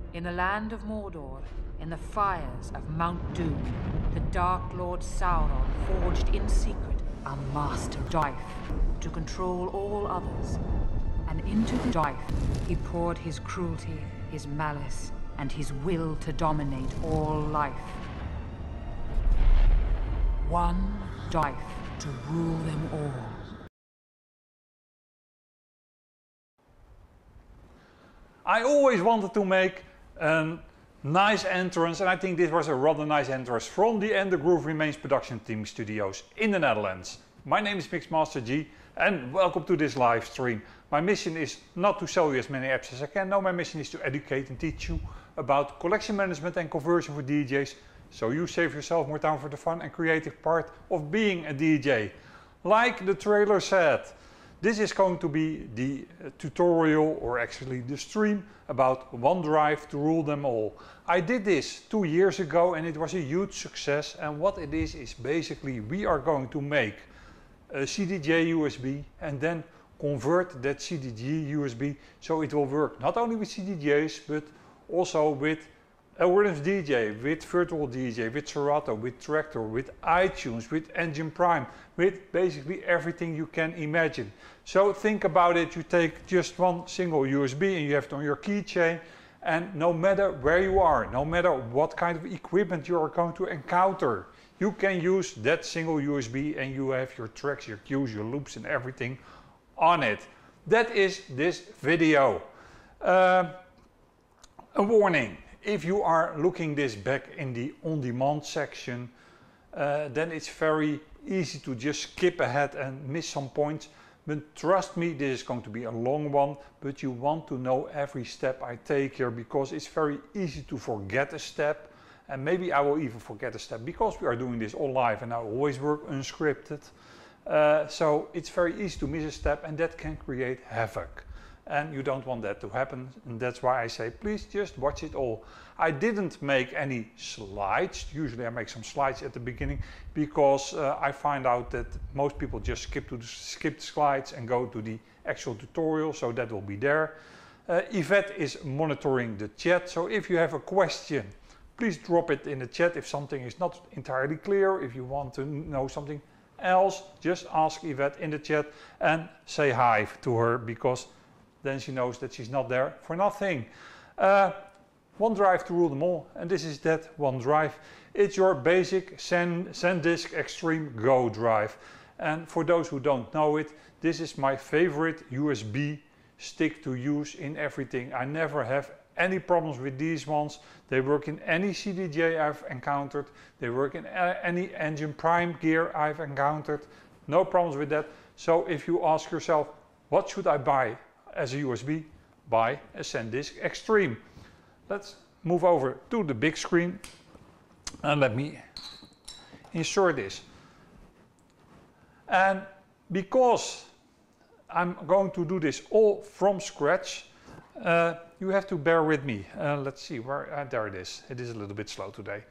In the land of Mordor, in the fires of Mount Doom, the Dark Lord Sauron forged in secret a master Dife to control all others. And into the Dife he poured his cruelty, his malice, and his will to dominate all life. One Dife to rule them all. I always wanted to make a nice entrance, and I think this was a rather nice entrance from the And the Groove Remains production team studios in the Netherlands. My name is Mixmaster G and welcome to this live stream. My mission is not to sell you as many apps as I can. No, my mission is to educate and teach you about collection management and conversion for DJs, so you save yourself more time for the fun and creative part of being a DJ. Like the trailer said, this is going to be the tutorial, or actually the stream, about one drive to rule them all. I did this 2 years ago and it was a huge success, and what it is basically we are going to make a CDJ USB and then convert that CDJ USB so it will work not only with CDJs but also with Algorithms DJ, with Virtual DJ, with Serato, with Traktor, with iTunes, with Engine Prime, with basically everything you can imagine. So think about it, you take just one single USB and you have it on your keychain, and no matter where you are, no matter what kind of equipment you are going to encounter, you can use that single USB and you have your tracks, your cues, your loops and everything on it. That is this video. A warning. If you are looking this back in the on-demand section, then it's very easy to just skip ahead and miss some points. But trust me, this is going to be a long one, but you want to know every step I take here, because it's very easy to forget a step, and maybe I will even forget a step because we are doing this all live and I always work unscripted. So it's very easy to miss a step and that can create havoc. And you don't want that to happen, and that's why I say please just watch it all. I didn't make any slides. Usually I make some slides at the beginning because I find out that most people just skip the slides and go to the actual tutorial, so that will be there. Yvette is monitoring the chat, so if you have a question, please drop it in the chat. If something is not entirely clear, if you want to know something else, just ask Yvette in the chat and say hi to her, because then she knows that she's not there for nothing. One drive to rule them all, and this is that one drive. It's your basic SanDisk Extreme Go drive. And for those who don't know it, this is my favorite USB stick to use in everything. I never have any problems with these ones. They work in any CDJ I've encountered. They work in any Engine Prime gear I've encountered. No problems with that. So if you ask yourself, what should I buy as a USB? Buy a SanDisk Extreme. Let's move over to the big screen and let me insert this. And because I'm going to do this all from scratch, you have to bear with me. Let's see where, there it is. It is a little bit slow today.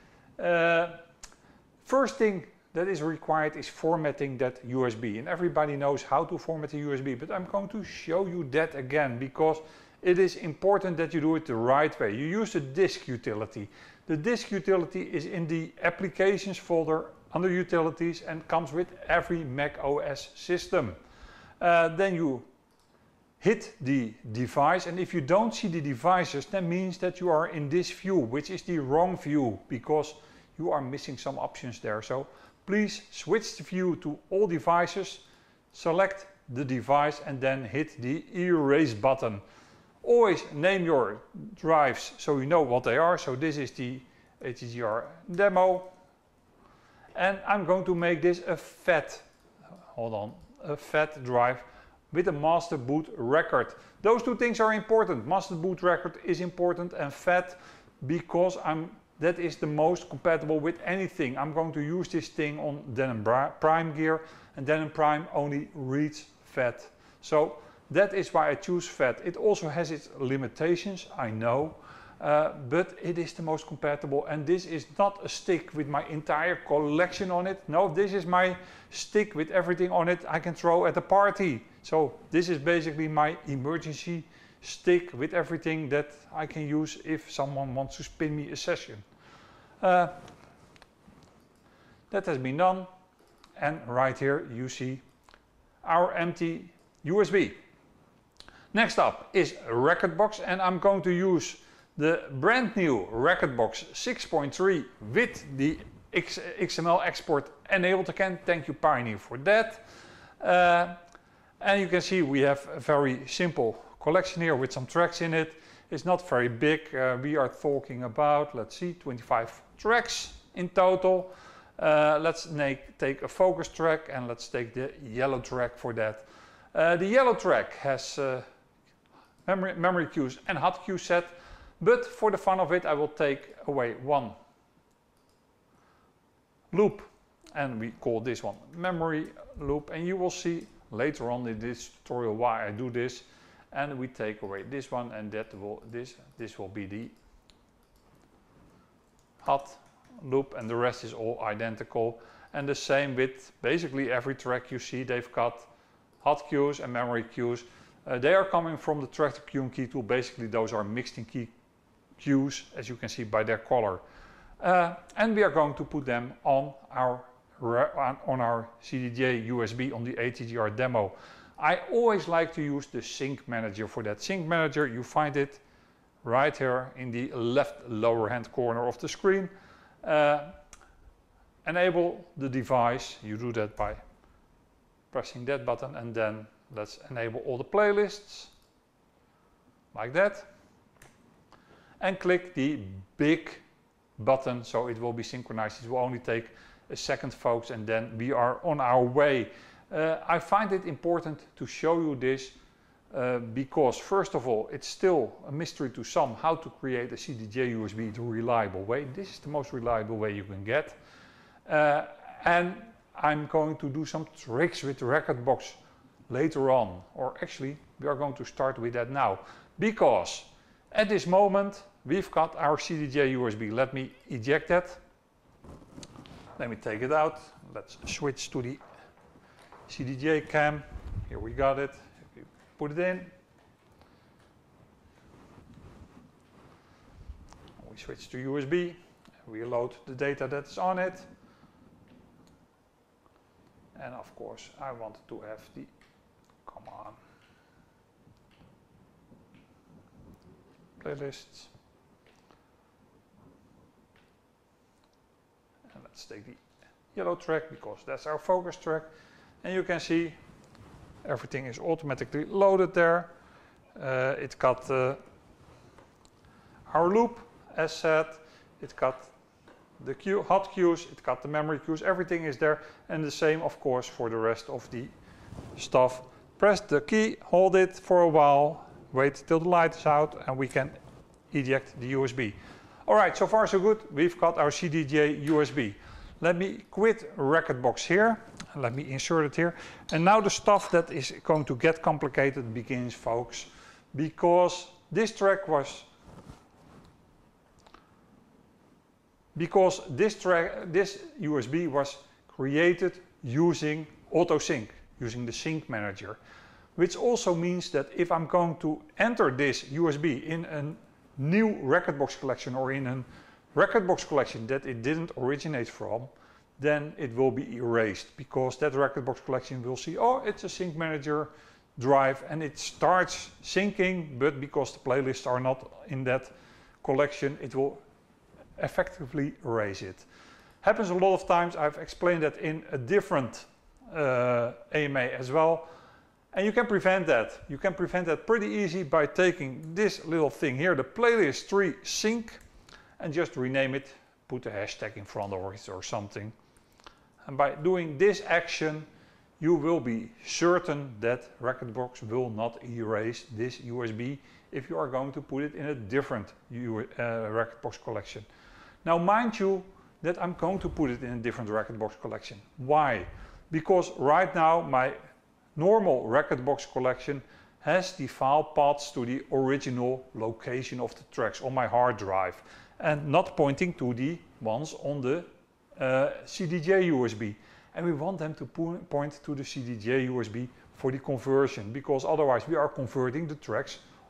First thing that is required is formatting that USB, and everybody knows how to format a USB, but I'm going to show you that again because it is important that you do it the right way. You use the disk utility. The disk utility is in the applications folder under utilities and comes with every Mac OS system. Then you hit the device, and if you don't see the devices, that means that you are in this view, which is the wrong view because you are missing some options there. So please switch the view to all devices, select the device and then hit the erase button. Always name your drives so you know what they are. So this is the HGR demo, and I'm going to make this a FAT, a FAT drive with a master boot record. Those two things are important. Master boot record is important, and FAT because that is the most compatible with anything. I'm going to use this thing on Denon Prime gear, and Denon Prime only reads FAT. So that is why I choose FAT. It also has its limitations, I know, but it is the most compatible, and this is not a stick with my entire collection on it. No, this is my stick with everything on it I can throw at a party. So this is basically my emergency stick with everything that I can use if someone wants to spin me a session. That has been done, and right here you see our empty USB. Next up is Rekordbox, and I'm going to use the brand new Rekordbox 6.3 with the XML export enabled again. Thank you Pioneer for that. And you can see we have a very simple collection here with some tracks in it. It's not very big. We are talking about, let's see, 25 tracks in total. Let's take a focus track, and let's take the yellow track for that. The yellow track has memory cues and hot cue set, but for the fun of it I will take away one loop, and we call this one memory loop, and you will see later on in this tutorial why I do this. And we take away this one, and this will be the hot loop, and the rest is all identical. And the same with basically every track you see. They've got hot cues and memory cues. They are coming from the Traktor cue and key tool. Basically those are mixed in key cues, as you can see by their color. And we are going to put them on our CDJ USB on the ATGR demo. I always like to use the sync manager for that. Sync manager, you find it right here in the left lower hand corner of the screen. Enable the device, you do that by pressing that button, and then let's enable all the playlists like that, and click the big button so it will be synchronized. It will only take a second, folks, and then we are on our way. I find it important to show you this because first of all it's still a mystery to some how to create a CDJ USB the reliable way. This is the most reliable way you can get, and I'm going to do some tricks with the Rekordbox later on, or actually we are going to start with that now, because at this moment we've got our CDJ USB. Let me eject that. Let me take it out. Let's switch to the CDJ cam. Here we got it. We put it in. We switch to USB. We load the data that's on it. And of course I want to have the, come on, playlists. And let's take the yellow track because that's our focus track. And you can see everything is automatically loaded there. It got our loop as said, it got the hot cues, it got the memory cues, everything is there. And the same of course for the rest of the stuff. Press the key, hold it for a while, wait till the light is out, and we can eject the USB. Alright, so far so good. We've got our CDJ USB. Let me quit Rekordbox here. Let me insert it here. And now the stuff that is going to get complicated begins, folks. Because this track was... Because this USB was created using AutoSync, using the sync manager. Which also means that if I'm going to enter this USB in a new Rekordbox collection or in a Rekordbox collection that it didn't originate from, then it will be erased, because that Rekordbox collection will see, oh, it's a sync manager drive, and it starts syncing, but because the playlists are not in that collection, it will effectively erase it. Happens a lot of times. I've explained that in a different AMA as well. And you can prevent that. You can prevent that pretty easy by taking this little thing here, the playlist tree sync, and just rename it, put a hashtag in front of it or something. And by doing this action, you will be certain that Rekordbox will not erase this USB if you are going to put it in a different Rekordbox collection. Now mind you that I'm going to put it in a different Rekordbox collection. Why? Because right now my normal Rekordbox collection has the file paths to the original location of the tracks on my hard drive and not pointing to the ones on the CDJ USB. And we want them to point to the CDJ USB for the conversion, because otherwise we are converting the tracks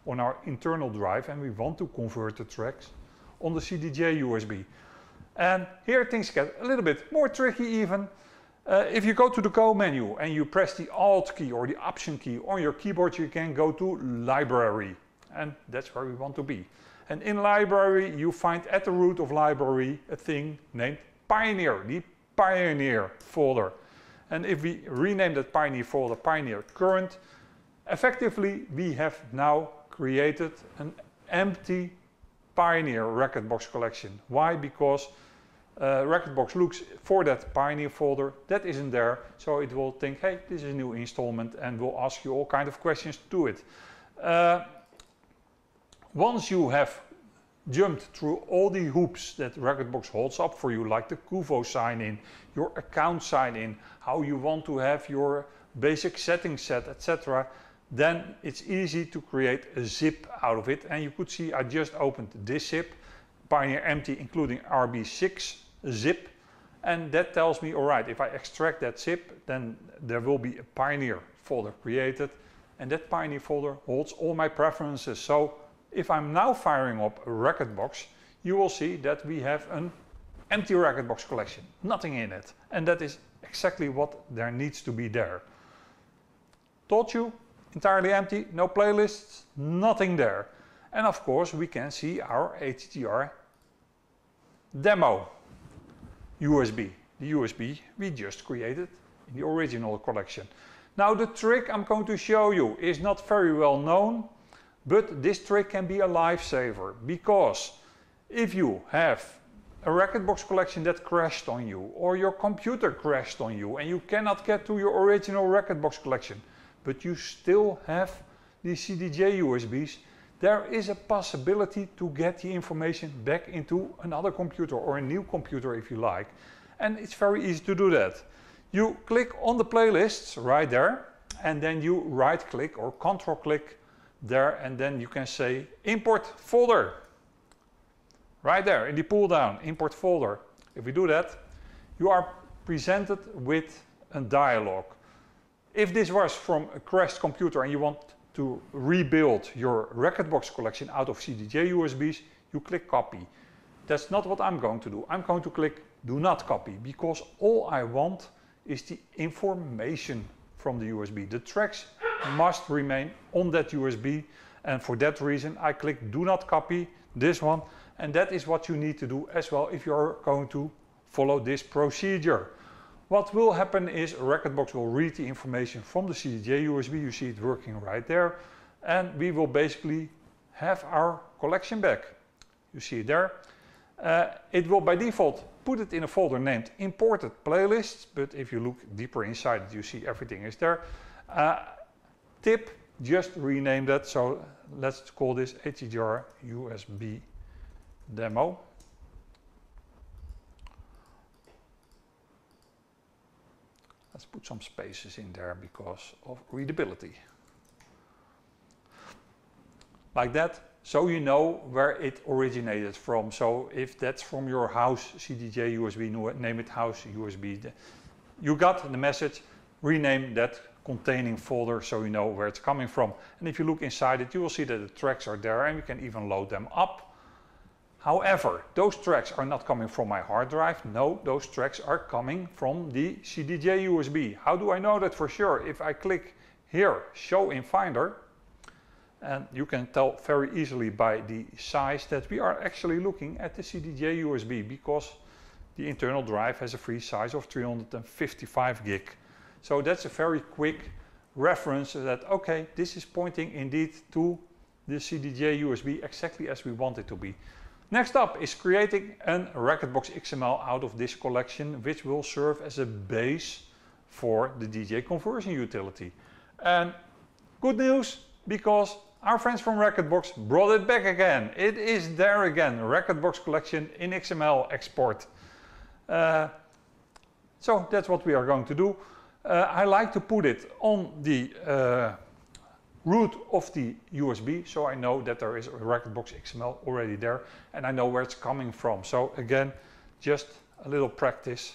on our internal drive and we want to convert the tracks on the CDJ USB. And here things get a little bit more tricky even. If you go to the Go menu and you press the Alt key or the Option key on your keyboard, you can go to Library. And that's where we want to be. And in Library, you find at the root of Library a thing named Pioneer, the Pioneer folder. And if we rename that Pioneer folder Pioneer Current, effectively we have now created an empty Pioneer Rekordbox collection. Why? Because Rekordbox looks for that Pioneer folder, that isn't there, so it will think, hey, this is a new installment, and will ask you all kind of questions to it. Once you have jumped through all the hoops that Rekordbox holds up for you, like the Kuvo sign-in, your account sign-in, how you want to have your basic settings set, etc., then it's easy to create a zip out of it. And you could see I just opened this zip, Pioneer empty, including RB6 zip, and that tells me, all right, if I extract that zip, then there will be a Pioneer folder created, and that Pioneer folder holds all my preferences. So if I'm now firing up a Rekordbox, you will see that we have an empty Rekordbox collection, nothing in it, and that is exactly what there needs to be there. Told you, entirely empty, no playlists, nothing there. And of course we can see our HDR demo USB, the USB we just created in the original collection. Now the trick I'm going to show you is not very well known, but this trick can be a lifesaver, because if you have a Rekordbox collection that crashed on you, or your computer crashed on you and you cannot get to your original Rekordbox collection, but you still have the CDJ USBs, there is a possibility to get the information back into another computer, or a new computer if you like. And it's very easy to do that. You click on the playlists right there, and then you right click or control click there, and then you can say import folder. Right there in the pull down, import folder. If we do that, you are presented with a dialog. If this was from a crashed computer and you want to rebuild your Rekordbox collection out of CDJ USBs, you click copy. That's not what I'm going to do. I'm going to click do not copy, because all I want is the information from the USB. The tracks must remain on that USB, and for that reason I click do not copy, this one, and that is what you need to do as well if you're going to follow this procedure. What will happen is Rekordbox will read the information from the CDJ USB, you see it working right there, and we will basically have our collection back. You see it there. It will by default put it in a folder named imported playlists, but if you look deeper inside it, you see everything is there. Tip, just rename that, so let's call this HDR USB demo. Let's put some spaces in there because of readability. Like that, so you know where it originated from. So if that's from your house CDJ USB, name it house USB. You got the message, rename that containing folder so you know where it's coming from. And if you look inside it, you will see that the tracks are there and we can even load them up. However, those tracks are not coming from my hard drive. No, those tracks are coming from the CDJ USB. How do I know that for sure? If I click here, show in Finder, and you can tell very easily by the size that we are actually looking at the CDJ USB, because the internal drive has a free size of 355 gig. So that's a very quick reference that, okay, this is pointing indeed to the CDJ USB exactly as we want it to be. Next up is creating a Rekordbox XML out of this collection, which will serve as a base for the DJ conversion utility. And good news, because our friends from Rekordbox brought it back again. It is there again, Rekordbox collection in XML export. So that's what we are going to do. I like to put it on the root of the USB, so I know that there is a Rekordbox XML already there and I know where it's coming from. So again, just a little practice,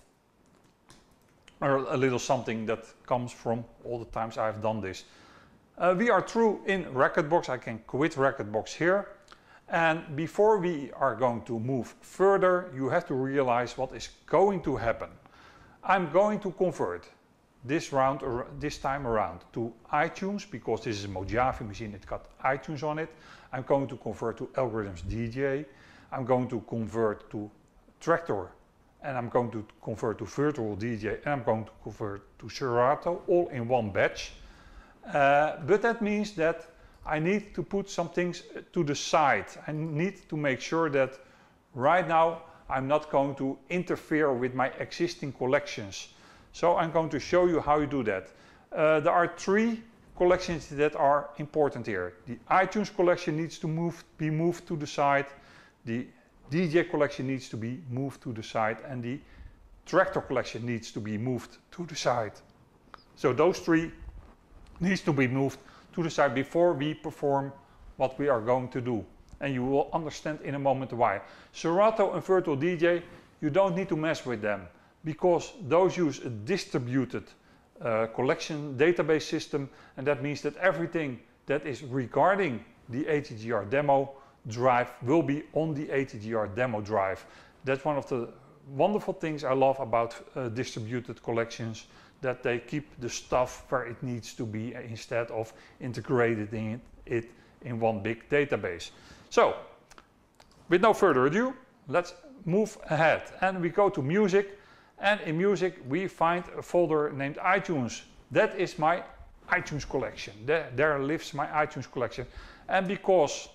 or a little something that comes from all the times I've done this. We are through in Rekordbox. I can quit Rekordbox here. And before we are going to move further, you have to realize what is going to happen. I'm going to convert this time around to iTunes, because this is a Mojave machine, it got iTunes on it. I'm going to convert to Algorithms DJ. I'm going to convert to Traktor, and I'm going to convert to Virtual DJ, and I'm going to convert to Serato, all in one batch. But that means that I need to put some things to the side. I need to make sure that right now I'm not going to interfere with my existing collections. So I'm going to show you how you do that. There are 3 collections that are important here. The iTunes collection needs to be moved to the side. The DJ collection needs to be moved to the side, and the Traktor collection needs to be moved to the side. So those 3 needs to be moved to the side before we perform what we are going to do. And you will understand in a moment why. Serato and Virtual DJ, you don't need to mess with them, because those use a distributed collection database system, and that means that everything that is regarding the ATGR demo drive will be on the ATGR demo drive. That's one of the wonderful things I love about distributed collections, that they keep the stuff where it needs to be instead of integrating it in one big database. So, with no further ado, let's move ahead, and we go to Music, and in Music we find a folder named iTunes. That is my iTunes collection. There lives my iTunes collection, and because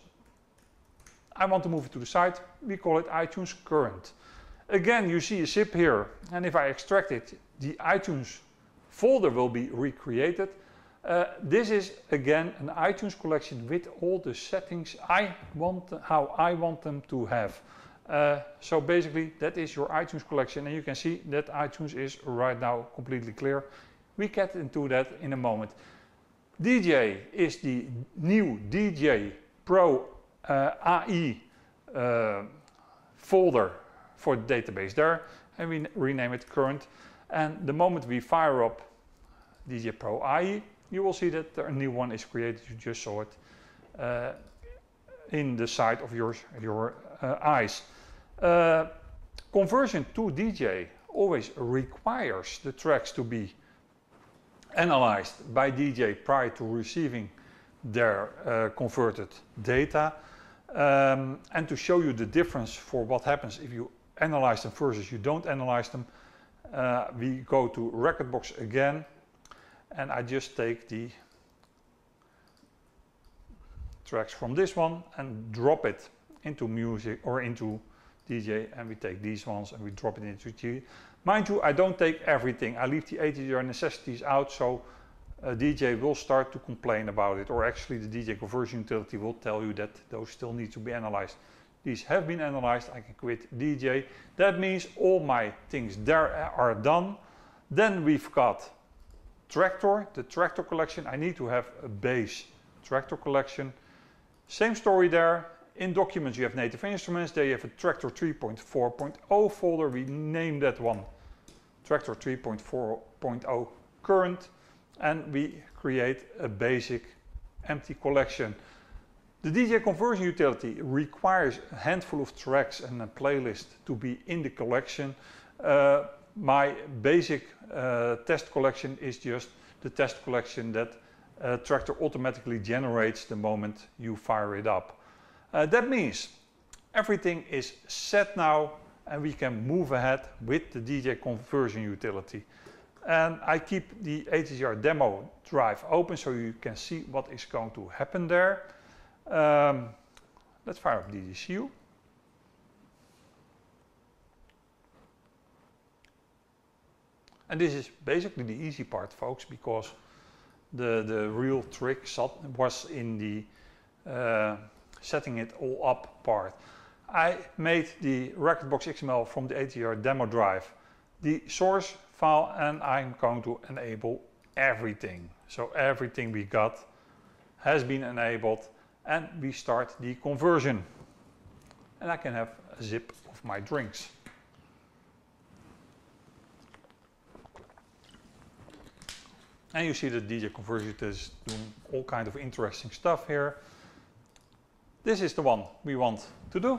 I want to move it to the side, we call it iTunes Current. Again, you see a zip here, and if I extract it, the iTunes folder will be recreated. This is again an iTunes collection with all the settings how I want them to have. So basically that is your iTunes collection, and you can see that iTunes is right now completely clear. We get into that in a moment. DJ is the new DJ Pro AI folder for the database there, and we rename it Current. And the moment we fire up DJ Pro AI, you will see that a new one is created. You just saw it in the side of your eyes. Conversion to DJ always requires the tracks to be analyzed by DJ prior to receiving their converted data. And to show you the difference for what happens if you analyze them versus you don't analyze them, we go to Rekordbox again, and I just take the tracks from this one and drop it into Music or into DJ, and we take these ones and we drop it into DJ. Mind you, I don't take everything. I leave the ATGR necessities out, so DJ will start to complain about it, or actually the DJ conversion utility will tell you that those still need to be analyzed. These have been analyzed. I can quit DJ. That means all my things there are done. Then we've got Traktor, the Traktor collection. I need to have a base Traktor collection. Same story there. In Documents you have native instruments. There you have a Traktor 3.4.0 folder. We name that one Traktor 3.4.0 Current, and we create a basic empty collection. The DJ conversion utility requires a handful of tracks and a playlist to be in the collection. My basic test collection is just the test collection that Traktor automatically generates the moment you fire it up. That means everything is set now, and we can move ahead with the DJ conversion utility. And I keep the ATGR demo drive open so you can see what is going to happen there. Let's fire up DJCU. And this is basically the easy part, folks, because the real trick was in the setting it all up part. I made the Rekordbox XML from the ATGR demo drive the source file, and I'm going to enable everything. So everything we got has been enabled, and we start the conversion. And I can have a zip of my drinks. And you see the DJ conversion is doing all kind of interesting stuff here. This is the one we want to do.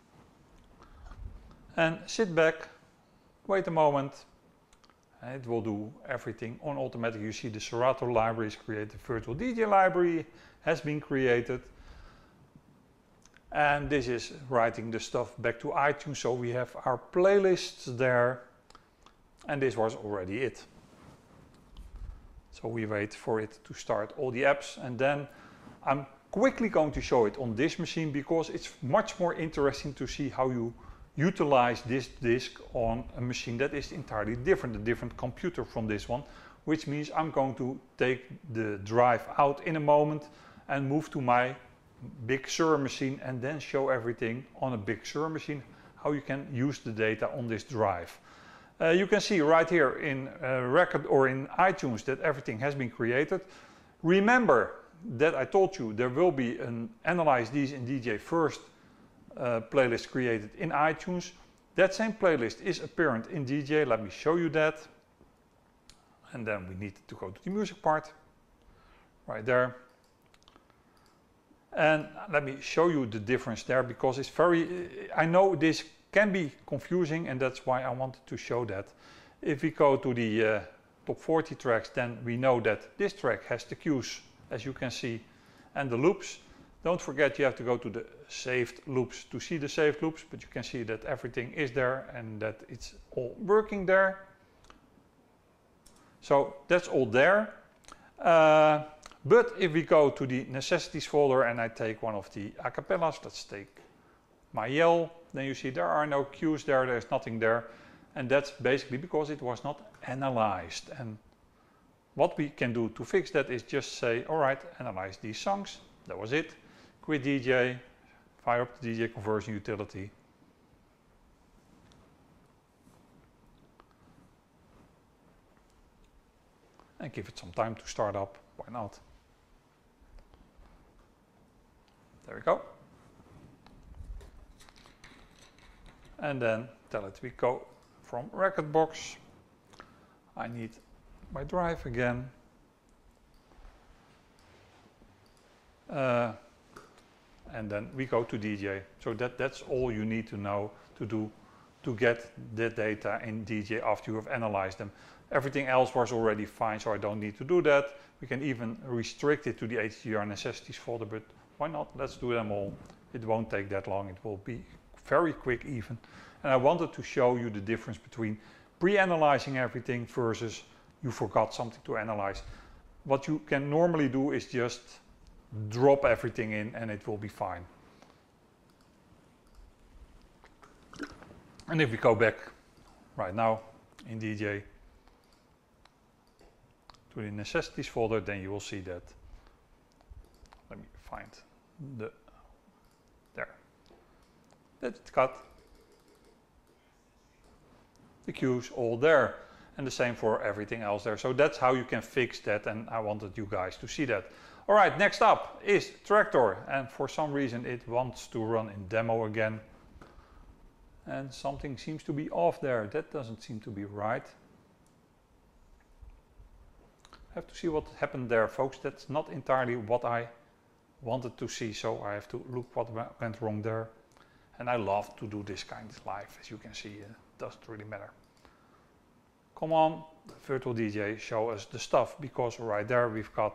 And sit back, wait a moment, and it will do everything on automatic. You see the Serato library is created, the virtual DJ library has been created. And this is writing the stuff back to iTunes, so we have our playlists there. And this was already it. So we wait for it to start all the apps, and then I'm quickly going to show it on this machine because it's much more interesting to see how you utilize this disk on a machine that is entirely different, a different computer from this one, which means I'm going to take the drive out in a moment and move to my Big Sur machine and then show everything on a Big Sur machine, how you can use the data on this drive. You can see right here in Record or in iTunes that everything has been created. Remember that I told you there will be an Analyze These in DJ First playlist created in iTunes. That same playlist is apparent in DJ. Let me show you that. And then we need to go to the music part. Right there. And let me show you the difference there because it's I know this can be confusing, and that's why I wanted to show that. If we go to the top 40 tracks, then we know that this track has the cues, as you can see, and the loops. Don't forget you have to go to the saved loops to see the saved loops, but you can see that everything is there and that it's all working there. So that's all there. But if we go to the necessities folder and I take one of the acapellas, let's take my yell, then you see there are no cues there, there's nothing there. And that's basically because it was not analyzed. And what we can do to fix that is just say, all right, analyze these songs. That was it. Quit DJ, fire up the DJ conversion utility. And give it some time to start up, why not? There we go. And then tell it we go from Rekordbox. I need my drive again. And then we go to DJ. So that's all you need to know to do to get the data in DJ after you have analyzed them. Everything else was already fine, so I don't need to do that. We can even restrict it to the HDR necessities folder, but why not? Let's do them all. It won't take that long. It will be very quick even. And I wanted to show you the difference between pre-analyzing everything versus you forgot something to analyze. What you can normally do is just drop everything in and it will be fine. And if we go back right now in DJ to the necessities folder, then you will see that. Let me find there. That's got the cues all there, and the same for everything else there. So that's how you can fix that, and I wanted you guys to see that. All right, next up is Traktor, and for some reason it wants to run in demo again. And something seems to be off there. That doesn't seem to be right. I have to see what happened there, folks. That's not entirely what I wanted to see, so I have to look what went wrong there. And I love to do this kind of live, as you can see. It doesn't really matter. Come on, Virtual DJ, show us the stuff, because right there we've got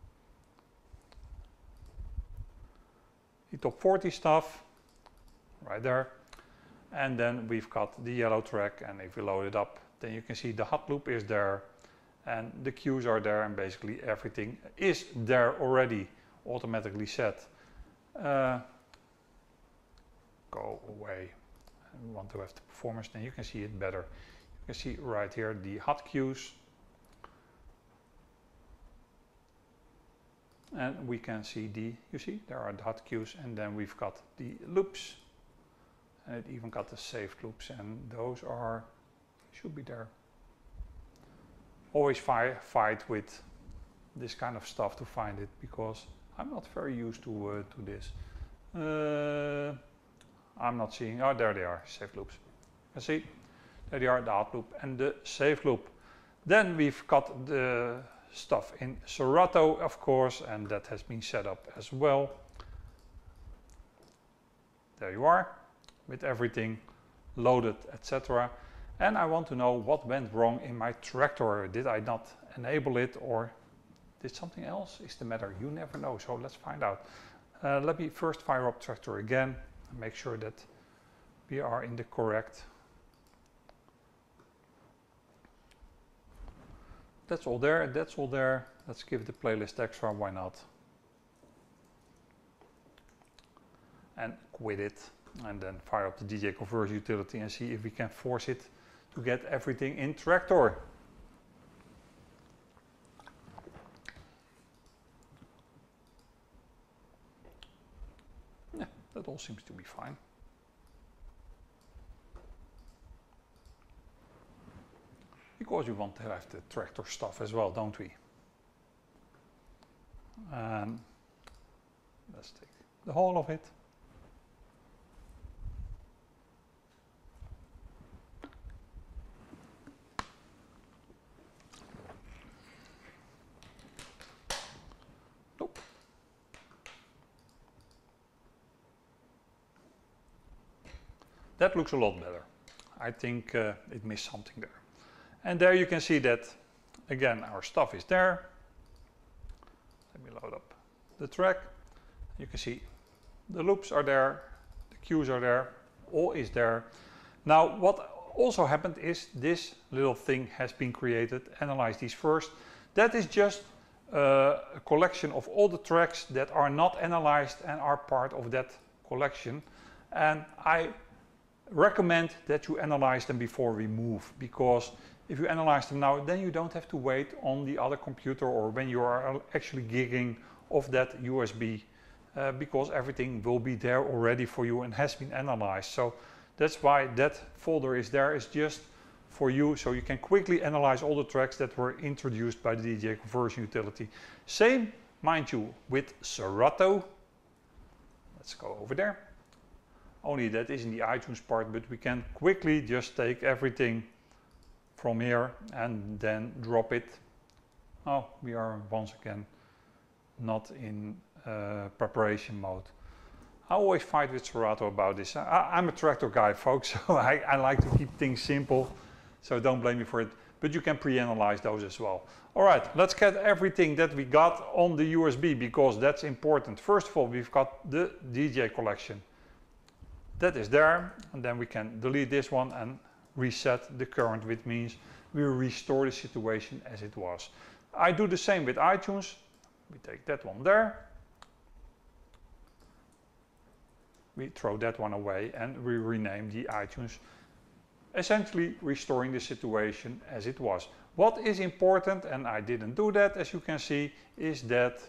the top 40 stuff, right there. And then we've got the yellow track, and if we load it up, then you can see the hot loop is there, and the cues are there, and basically everything is there already, automatically set. Go away. We want to have the performance, then you can see it better. You can see right here the hot cues. And we can see you see, there are the hot cues, and then we've got the loops. And it even got the saved loops, and those should be there. Always fight with this kind of stuff to find it, because I'm not very used to this. I'm not seeing, oh, there they are, saved loops. You can see, there they are, the hot loop and the saved loop. Then we've got the stuff in Serato, of course, and that has been set up as well. There you are, with everything loaded, etc. And I want to know what went wrong in my Traktor. Did I not enable it, or did something else is the matter? You never know, so let's find out. Let me first fire up Traktor again and make sure that we are in the correct. That's all there, that's all there. Let's give the playlist extra, why not? And quit it, and then fire up the DJ conversion utility and see if we can force it to get everything in Traktor. Yeah, that all seems to be fine. Because we want to have the Traktor stuff as well, don't we? And let's take the whole of it. Nope. That looks a lot better. I think it missed something there. And there you can see that, again, our stuff is there. Let me load up the track. You can see the loops are there, the cues are there, all is there. Now, what also happened is this little thing has been created. Analyze these first. That is just a collection of all the tracks that are not analyzed and are part of that collection. And I recommend that you analyze them before we move, because if you analyze them now, then you don't have to wait on the other computer or when you are actually gigging off that USB, because everything will be there already for you and has been analyzed. So that's why that folder is there, is just for you, so you can quickly analyze all the tracks that were introduced by the DJ conversion utility. Same, mind you, with Serato. Let's go over there. Only that is in the iTunes part, but we can quickly just take everything from here and then drop it. Oh, we are once again not in preparation mode. I always fight with Serato about this. I'm a Traktor guy, folks, so I like to keep things simple, so don't blame me for it. But you can pre-analyze those as well. All right, let's get everything that we got on the USB, because that's important. First of all, we've got the DJ collection. That is there, and then we can delete this one and reset the current, which means we restore the situation as it was. I do the same with iTunes. We take that one there. We throw that one away and we rename the iTunes, essentially restoring the situation as it was. What is important, and I didn't do that as you can see, is that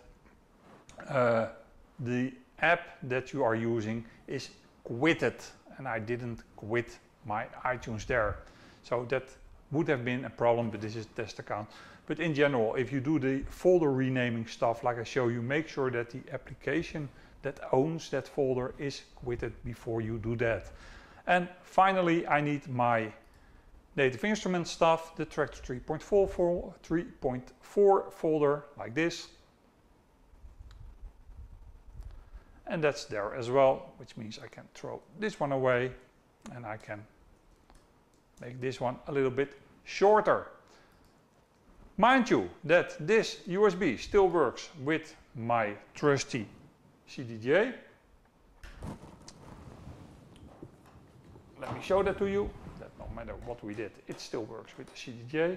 the app that you are using is quitted, and I didn't quit my iTunes there. So that would have been a problem, but this is a test account. But in general, if you do the folder renaming stuff like I show you, make sure that the application that owns that folder is quitted before you do that. And finally, I need my native instrument stuff, the Traktor 3.4 folder, like this. And that's there as well, which means I can throw this one away and I can make this one a little bit shorter. Mind you that this USB still works with my trusty CDJ. Let me show that to you, that no matter what we did, it still works with the CDJ.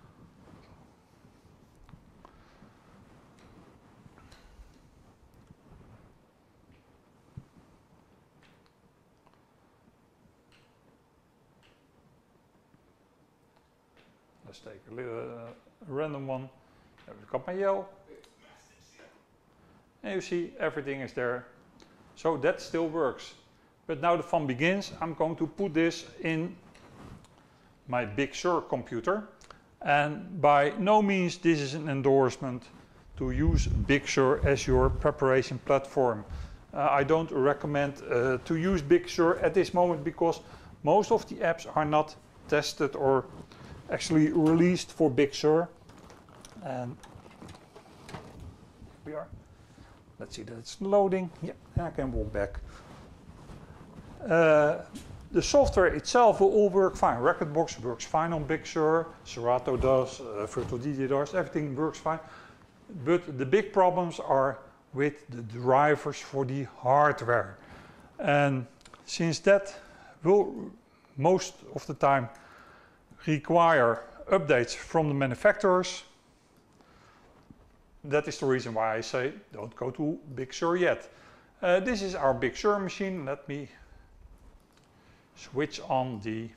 Let's take a little random one. I've got my yell. And you see everything is there. So that still works. But now the fun begins. I'm going to put this in my Big Sur computer. And by no means this is an endorsement to use Big Sur as your preparation platform. I don't recommend to use Big Sur at this moment, because most of the apps are not tested or actually released for Big Sur. And we are. Let's see that it's loading. Yeah, I can walk back. The software itself will all work fine. Rekordbox works fine on Big Sur, Serato does, Virtual DJ does, everything works fine. But the big problems are with the drivers for the hardware. And since that will most of the time require updates from the manufacturers, that is the reason why I say don't go to Big Sur yet. This is our Big Sur machine. Let me switch on the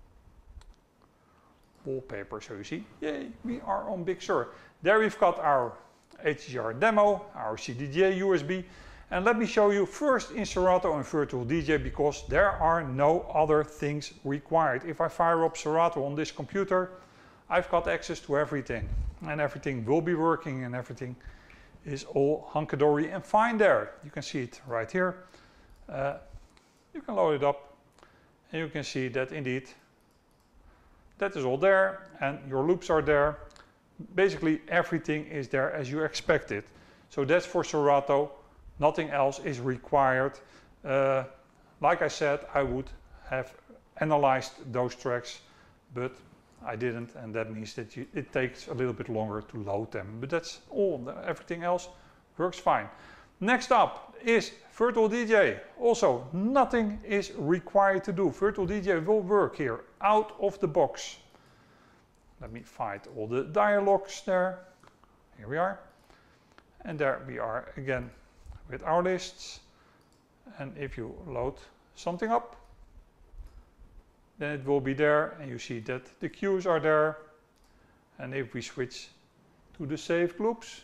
wallpaper so you see. Yay, we are on Big Sur. There we've got our HDR demo, our CDJ USB. And let me show you first in Serato and Virtual DJ because there are no other things required. If I fire up Serato on this computer, I've got access to everything. And everything will be working and everything is all hunky-dory and fine there. You can see it right here. You can load it up and you can see that indeed that is all there and your loops are there. Basically everything is there as you expected. So that's for Serato. Nothing else is required. Like I said, I would have analyzed those tracks, but I didn't, and that means that it takes a little bit longer to load them. But that's all. Everything else works fine. Next up is Virtual DJ. Also, nothing is required to do. Virtual DJ will work here out of the box. Let me find all the dialogues there. Here we are. And there we are again with our lists. And if you load something up, then it will be there and you see that the cues are there. And if we switch to the saved loops,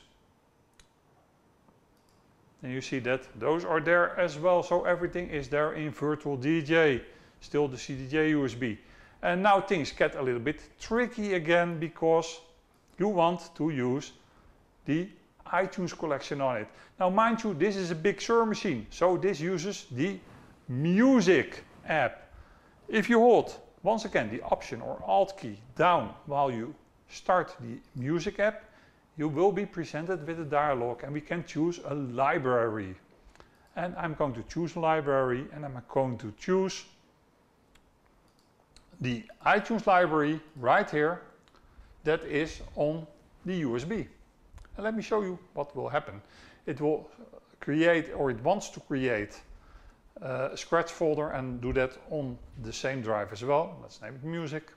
then you see that those are there as well. So everything is there in Virtual DJ, still the CDJ USB. And now things get a little bit tricky again because you want to use the iTunes collection on it. Now mind you, this is a Big Sur machine, so this uses the Music.app. If you hold, once again, the Option or Alt key down while you start the Music app, you will be presented with a dialog and we can choose a library. And I'm going to choose a library and I'm going to choose the iTunes library right here that is on the USB. And let me show you what will happen. It will create, or it wants to create, a scratch folder and do that on the same drive as well. Let's name it Music.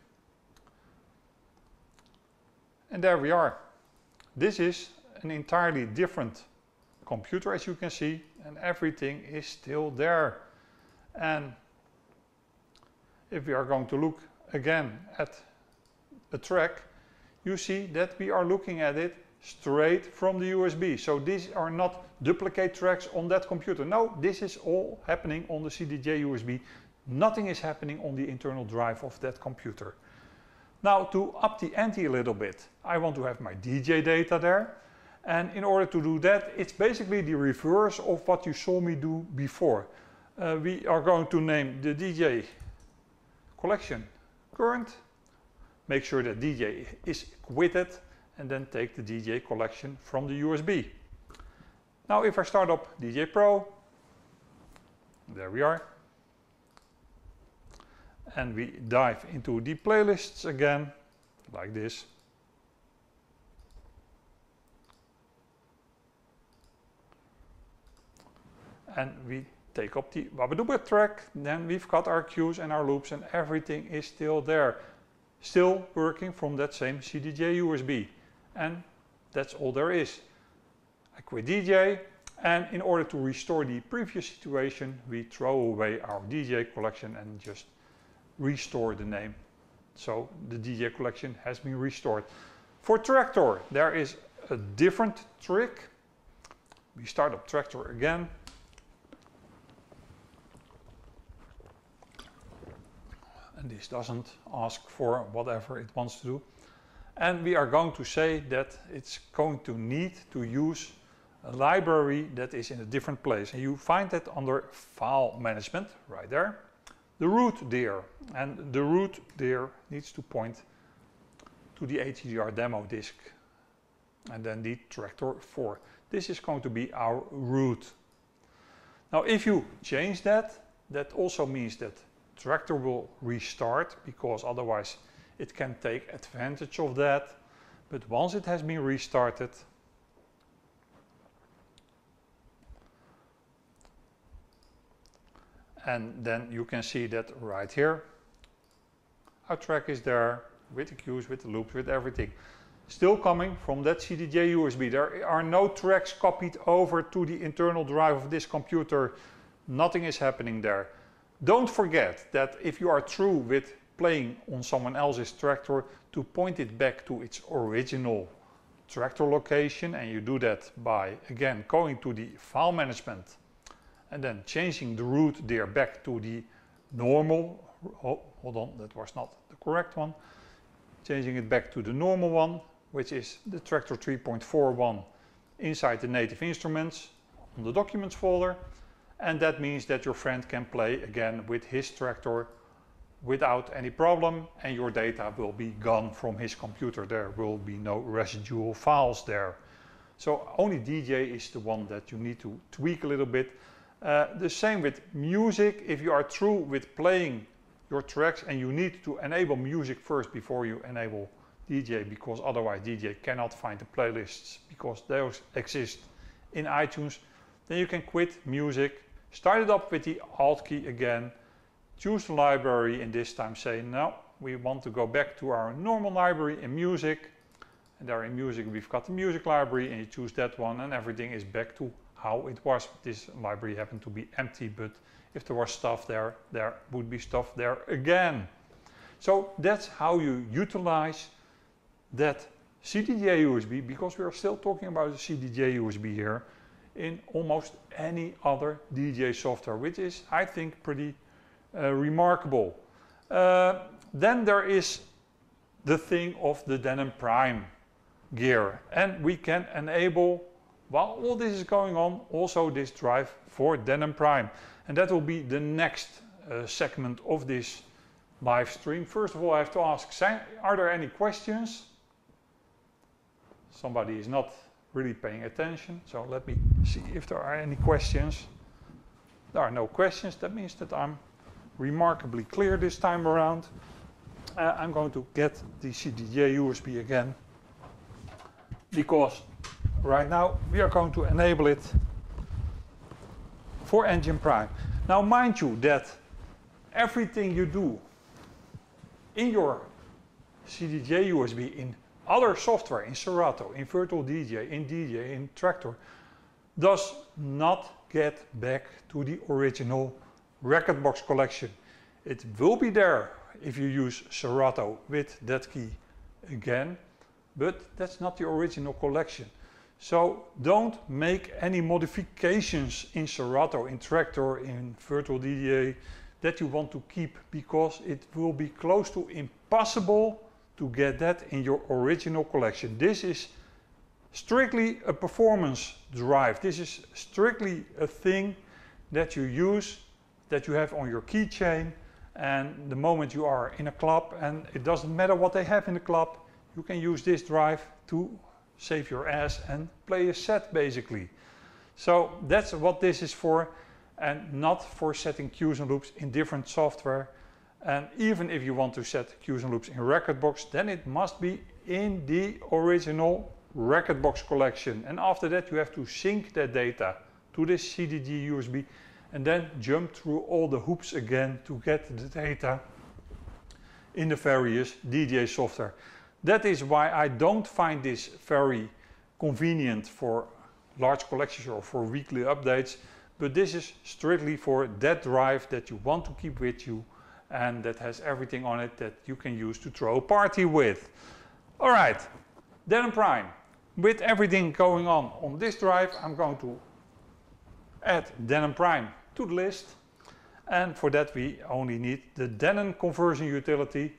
And there we are. This is an entirely different computer as you can see, and everything is still there. And if we are going to look again at a track, you see that we are looking at it straight from the USB. So these are not duplicate tracks on that computer. No, this is all happening on the CDJ USB. Nothing is happening on the internal drive of that computer. Now to up the ante a little bit, I want to have my DJ data there. And in order to do that, it's basically the reverse of what you saw me do before. We are going to name the DJ collection current, make sure that DJ is quitted, and then take the DJ collection from the USB. Now if I start up DJ Pro, there we are. And we dive into the playlists again, like this. And we take up the Wabadooba track, then we've got our cues and our loops and everything is still there. Still working from that same CDJ USB. And that's all there is. I quit DJ, and in order to restore the previous situation, we throw away our DJ collection and just restore the name. So the DJ collection has been restored. For Traktor, there is a different trick. We start up Traktor again. And this doesn't ask for whatever it wants to do. And we are going to say that it's going to need to use a library that is in a different place. And you find that under File Management, right there. The root dir. And the root dir needs to point to the HDR demo disk. And then the Traktor 4. This is going to be our root. Now if you change that, that also means that Traktor will restart, because otherwise it can take advantage of that. But once it has been restarted, and then you can see that right here, our track is there with the cues, with the loops, with everything. Still coming from that CDJ USB. There are no tracks copied over to the internal drive of this computer. Nothing is happening there. Don't forget that if you are through with playing on someone else's Traktor, to point it back to its original Traktor location, and you do that by again going to the file management and then changing the root there back to the normal. Oh, hold on, that was not the correct one. Changing it back to the normal one, which is the Traktor 3.4 one inside the native instruments on the documents folder. And that means that your friend can play again with his Traktor without any problem, and your data will be gone from his computer. There will be no residual files there. So only DJ is the one that you need to tweak a little bit. The same with music. If you are through with playing your tracks and you need to enable music first before you enable DJ, because otherwise DJ cannot find the playlists because those exist in iTunes, then you can quit music, start it up with the Alt key again, choose the library, and this time say no, we want to go back to our normal library in music, and there in music we've got the music library, and you choose that one, and everything is back to how it was. This library happened to be empty, but if there was stuff there, there would be stuff there again. So that's how you utilize that CDJ USB, because we are still talking about the CDJ USB here, in almost any other DJ software, which is, I think, pretty remarkable. Then there is the thing of the Denon Prime gear, and we can enable, while all this is going on, also this drive for Denon Prime, and that will be the next segment of this live stream. First of all, I have to ask, are there any questions? Somebody is not really paying attention, so let me see if there are any questions. There are no questions. That means that I'm remarkably clear this time around. I'm going to get the CDJ USB again, because right now we are going to enable it for Engine Prime. Now mind you that everything you do in your CDJ USB in other software, in Serato, in Virtual DJ, in Traktor, does not get back to the original Rekordbox collection. It will be there if you use Serato with that key again, but that's not the original collection. So don't make any modifications in Serato, in Traktor, in Virtual DJ that you want to keep, because it will be close to impossible to get that in your original collection. This is strictly a performance drive. This is strictly a thing that you use, that you have on your keychain, and the moment you are in a club, and it doesn't matter what they have in the club, you can use this drive to save your ass and play a set basically. So that's what this is for, and not for setting cues and loops in different software. And even if you want to set cues and loops in Rekordbox, then it must be in the original Rekordbox collection. And after that you have to sync that data to this CDJ USB and then jump through all the hoops again to get the data in the various DJ software. That is why I don't find this very convenient for large collections or for weekly updates, but this is strictly for that drive that you want to keep with you, and that has everything on it that you can use to throw a party with. Alright, Denon Prime. With everything going on this drive, I'm going to add Denon Prime to the list. And for that we only need the Denon conversion utility.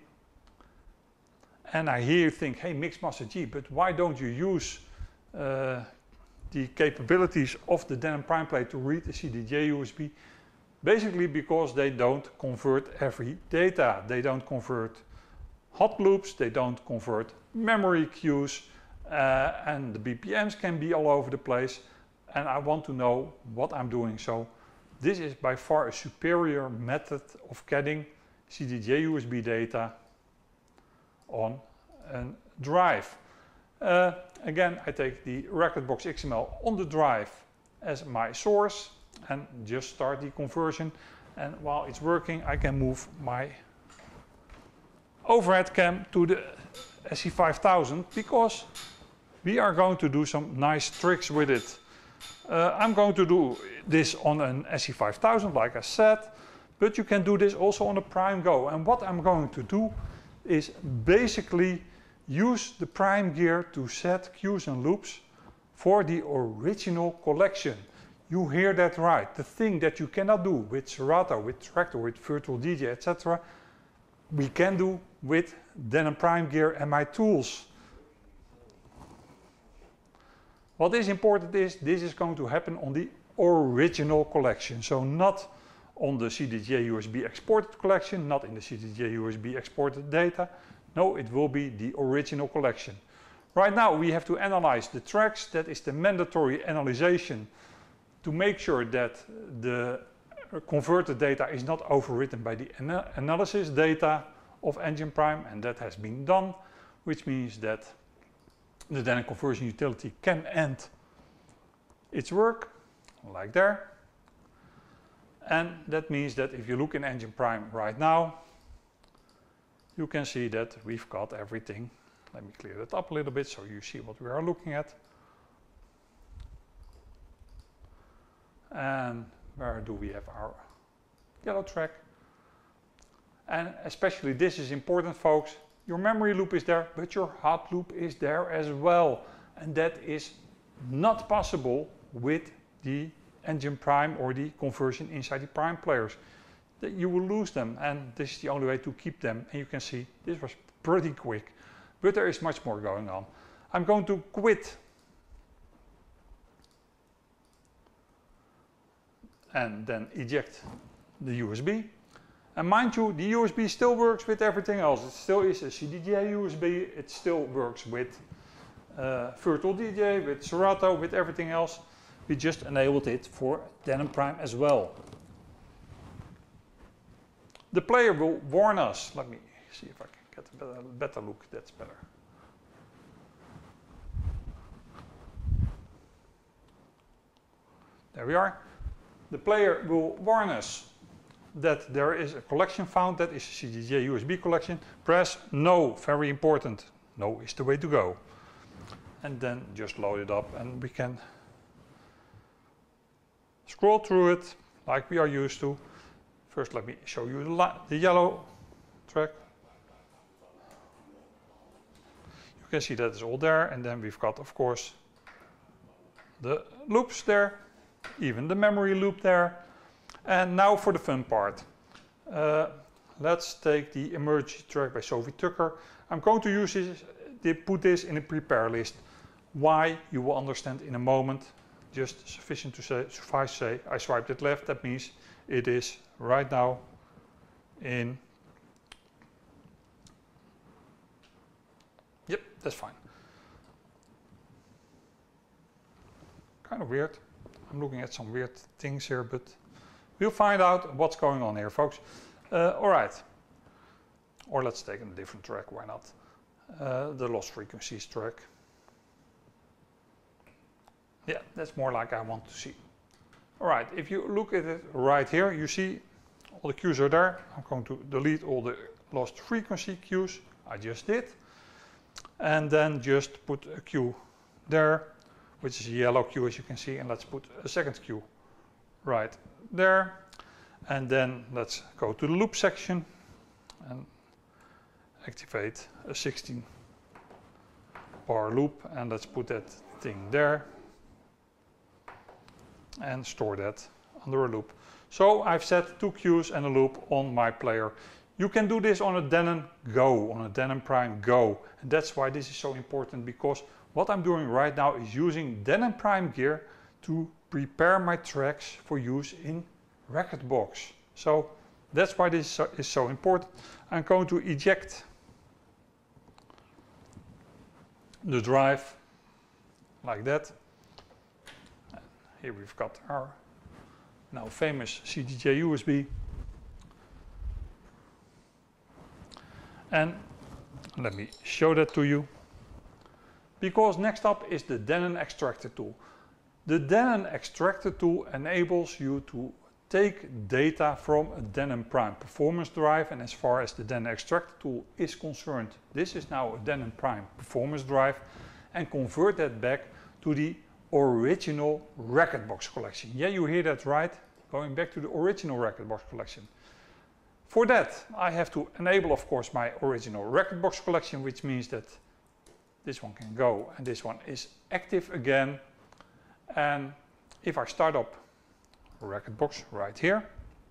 And I hear you think, hey Mixmaster G, but why don't you use the capabilities of the Denon Prime plate to read the CDJ USB? Basically because they don't convert every data. They don't convert hot loops, they don't convert memory cues, and the BPMs can be all over the place, and I want to know what I'm doing. So this is by far a superior method of getting CDJ USB data on a drive. Again, I take the Rekordbox XML on the drive as my source and just start the conversion. And while it's working, I can move my overhead cam to the SC5000 because we are going to do some nice tricks with it. I'm going to do this on an SC5000, like I said, but you can do this also on a Prime Go. And what I'm going to do is basically use the Prime gear to set cues and loops for the original collection. You hear that right. The thing that you cannot do with Serato, with Traktor, with Virtual DJ, etc., we can do with Denon Prime gear and my tools. What is important is this is going to happen on the original collection. So not on the CDJ USB exported collection, not in the CDJ USB exported data. No, it will be the original collection. Right now we have to analyze the tracks. That is the mandatory analyzation to make sure that the converted data is not overwritten by the analysis data of Engine Prime, and that has been done, which means that the Denon conversion utility can end its work, like there. And that means that if you look in Engine Prime right now, you can see that we've got everything. Let me clear that up a little bit so you see what we are looking at. And where do we have our yellow track? And especially this is important, folks. Your memory loop is there, but your hot loop is there as well. And that is not possible with the Engine Prime or the conversion inside the Prime players. That you will lose them, and this is the only way to keep them. And you can see this was pretty quick, but there is much more going on. I'm going to quit and then eject the USB. And mind you, the USB still works with everything else. It still is a CDJ USB, it still works with Virtual DJ, with Serato, with everything else. We just enabled it for Denon Prime as well. The player will warn us. Let me see if I can get a better look, that's better. There we are. The player will warn us that there is a collection found, that is a CDJ USB collection. Press no, very important. No is the way to go. And then just load it up and we can scroll through it like we are used to. First let me show you the yellow track. You can see that it's all there, and then we've got, of course, the loops there, even the memory loop there. And now for the fun part. Let's take the emergency track by Sophie Tucker. I'm going to use this, put this in a prepare list. Why, you will understand in a moment. Just sufficient to say, suffice to say, I swiped it left. That means it is right now in. Yep, that's fine. Kind of weird. I'm looking at some weird things here, but we'll find out what's going on here, folks. All right. Or let's take a different track, why not? The lost frequencies track. Yeah, that's more like I want to see. All right, if you look at it right here, you see all the cues are there. I'm going to delete all the lost frequency cues. I just did. And then just put a cue there, which is a yellow cue, as you can see. And let's put a second cue right there. And then let's go to the loop section and activate a 16 bar loop. And let's put that thing there and store that under a loop. So I've set 2 cues and a loop on my player. You can do this on a Denon Go, on a Denon Prime Go. And that's why this is so important, because what I'm doing right now is using Denon Prime gear to prepare my tracks for use in Rekordbox. So that's why this is so important. I'm going to eject the drive like that. Here we've got our now famous CDJ USB. And let me show that to you. Because next up is the Denon extractor tool. The Denon extractor tool enables you to take data from a Denon Prime performance drive, and as far as the Denon extractor tool is concerned, this is now a Denon Prime performance drive, and convert that back to the original Rekordbox collection. Yeah, you hear that right, going back to the original Rekordbox collection. For that I have to enable, of course, my original Rekordbox collection, which means that this one can go and this one is active again. And if I start up Rekordbox right here,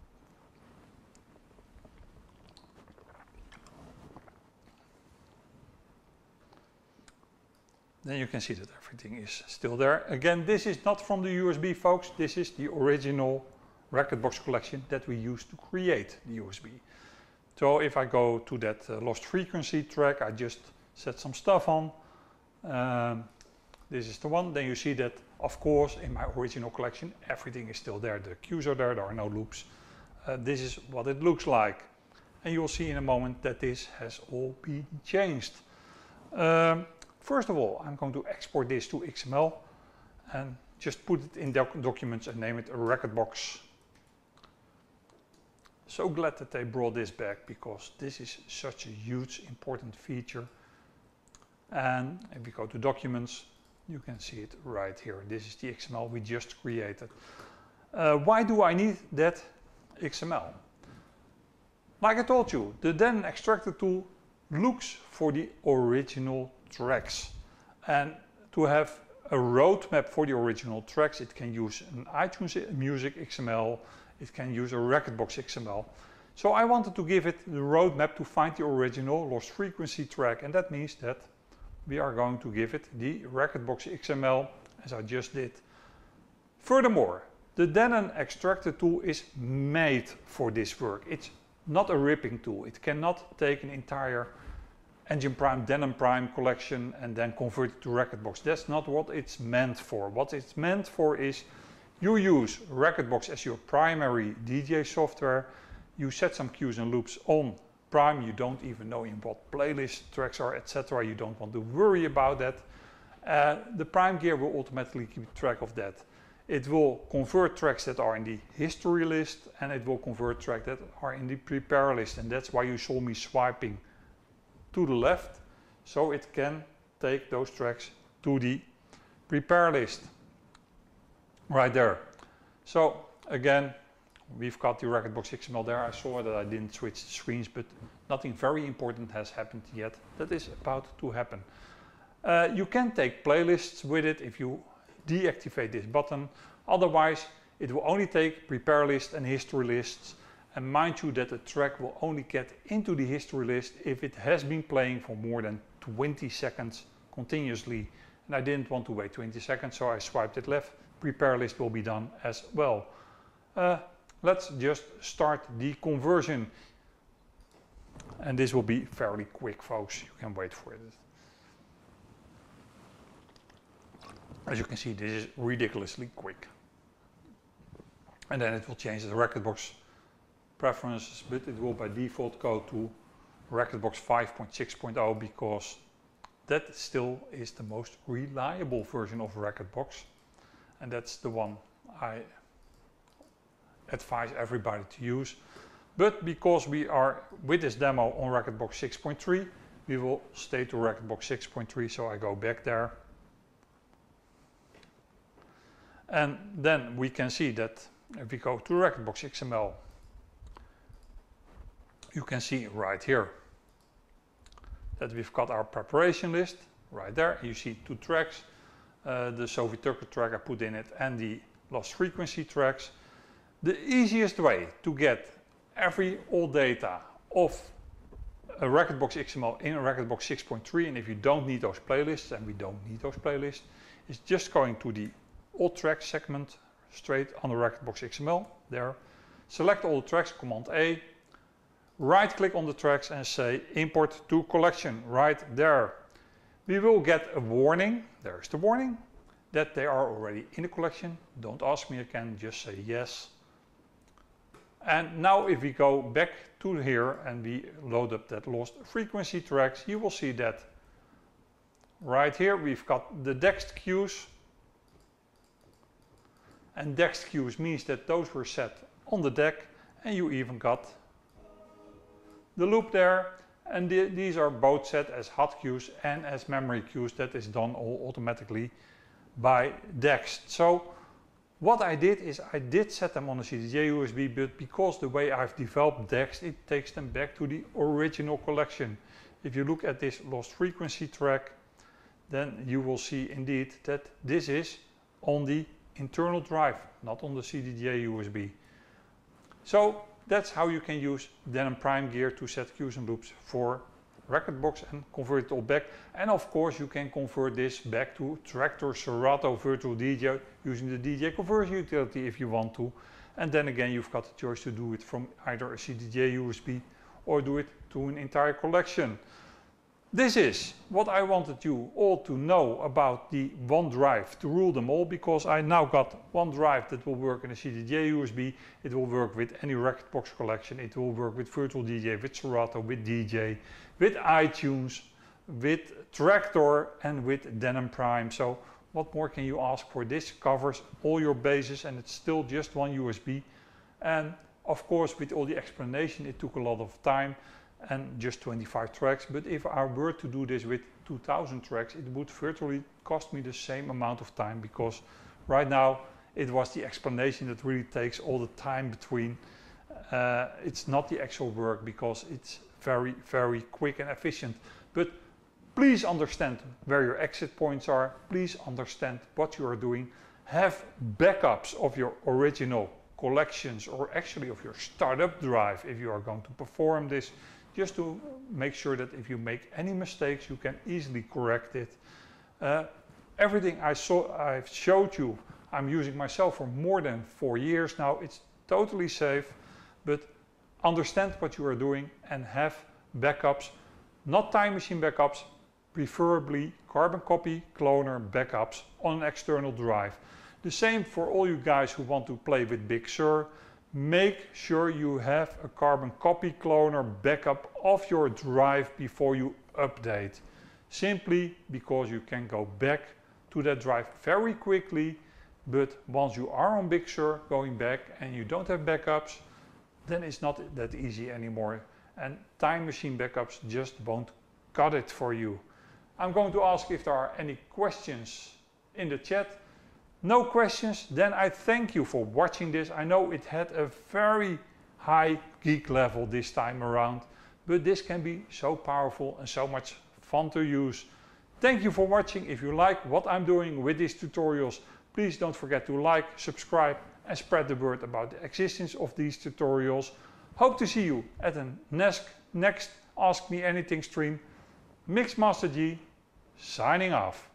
then you can see that everything is still there. Again, this is not from the USB, folks. This is the original Rekordbox collection that we used to create the USB. So if I go to that lost frequency track, I just set some stuff on. This is the one. Then you see that, of course, in my original collection, everything is still there. The cues are there are no loops. This is what it looks like. And you'll see in a moment that this has all been changed. First of all, I'm going to export this to XML and just put it in documents and name it a Rekordbox. So glad that they brought this back, because this is such a huge, important feature. And if we go to documents, you can see it right here. This is the XML we just created. Why do I need that XML? Like I told you, the Denon extractor tool looks for the original tracks. And to have a roadmap for the original tracks, it can use an iTunes Music XML, it can use a Rekordbox XML. So I wanted to give it the roadmap to find the original lost frequency track, and that means that we are going to give it the Rekordbox XML, as I just did. Furthermore, the Denon extractor tool is made for this work. It's not a ripping tool. It cannot take an entire Engine Prime, Denon Prime collection and then convert it to Rekordbox. That's not what it's meant for. What it's meant for is you use Rekordbox as your primary DJ software. You set some cues and loops on Prime. You don't even know in what playlist tracks are, etc. You don't want to worry about that. The Prime gear will automatically keep track of that. It will convert tracks that are in the history list, and it will convert tracks that are in the prepare list. And that's why you saw me swiping to the left, so it can take those tracks to the prepare list. Right there. So again, we've got the Rekordbox XML there. I saw that I didn't switch the screens, but nothing very important has happened yet. That is about to happen. You can take playlists with it if you deactivate this button. Otherwise, it will only take prepare list and history lists. And mind you that the track will only get into the history list if it has been playing for more than 20 seconds continuously. And I didn't want to wait 20 seconds, so I swiped it left. Prepare list will be done as well. Let's just start the conversion. And this will be fairly quick, folks. You can wait for it. As you can see, this is ridiculously quick. And then it will change the Rekordbox preferences, but it will by default go to Rekordbox 5.6.0 because that still is the most reliable version of Rekordbox. And that's the one I advise everybody to use. But because we are with this demo on Rekordbox 6.3, we will stay to Rekordbox 6.3, so I go back there. And then we can see that if we go to Rekordbox XML, you can see right here that we've got our preparation list right there. You see two tracks, the Soviet Turkey track I put in it and the lost frequency tracks. The easiest way to get all data of a Rekordbox XML in a Rekordbox 6.3, and if you don't need those playlists, and we don't need those playlists, is just going to the all tracks segment straight on the Rekordbox XML there. Select all the tracks, Command A, right click on the tracks and say import to collection right there. We will get a warning, there's the warning, that they are already in the collection. Don't ask me again, just say yes. And now if we go back to here and we load up that lost frequency tracks, you will see that right here we've got the DEXT queues. And DEXT queues means that those were set on the deck, and you even got the loop there. And these are both set as hot queues and as memory queues. That is done all automatically by DEXT. So what I did is I did set them on the CDJ USB, but because the way I've developed DEXT, it takes them back to the original collection. If you look at this lost frequency track, then you will see indeed that this is on the internal drive, not on the CDJ USB. So that's how you can use Denon Prime gear to set cues and loops for Rekordbox and convert it all back. And of course you can convert this back to Traktor, Serato, Virtual DJ using the DJ conversion utility if you want to. And then again you've got the choice to do it from either a CDJ USB or do it to an entire collection. This is what I wanted you all to know about the one drive to rule them all, because I now got one drive that will work in a CDJ USB. It will work with any Rekordbox collection. It will work with Virtual DJ, with Serato, with DJ, with iTunes, with Traktor and with Denon Prime. So what more can you ask for? This covers all your bases and it's still just one USB. And of course with all the explanation it took a lot of time. And just 25 tracks, but if I were to do this with 2000 tracks, it would virtually cost me the same amount of time, because right now it was the explanation that really takes all the time between. It's not the actual work, because it's very, very quick and efficient. But please understand where your exit points are, please understand what you are doing, have backups of your original collections, or actually of your startup drive if you are going to perform this, just to make sure that if you make any mistakes you can easily correct it. Everything I've showed you I'm using myself for more than 4 years now. It's totally safe, but understand what you are doing and have backups, not time machine backups, preferably carbon copy cloner backups on an external drive. The same for all you guys who want to play with Big Sur. Make sure you have a carbon copy cloner backup of your drive before you update. Simply because you can go back to that drive very quickly, but once you are on Big Sur going back and you don't have backups, then it's not that easy anymore. And time machine backups just won't cut it for you. I'm going to ask if there are any questions in the chat. No questions, then I thank you for watching this. I know it had a very high geek level this time around, but this can be so powerful and so much fun to use. Thank you for watching. If you like what I'm doing with these tutorials, please don't forget to like, subscribe and spread the word about the existence of these tutorials. Hope to see you at the next Ask Me Anything stream. Mixmaster G, signing off.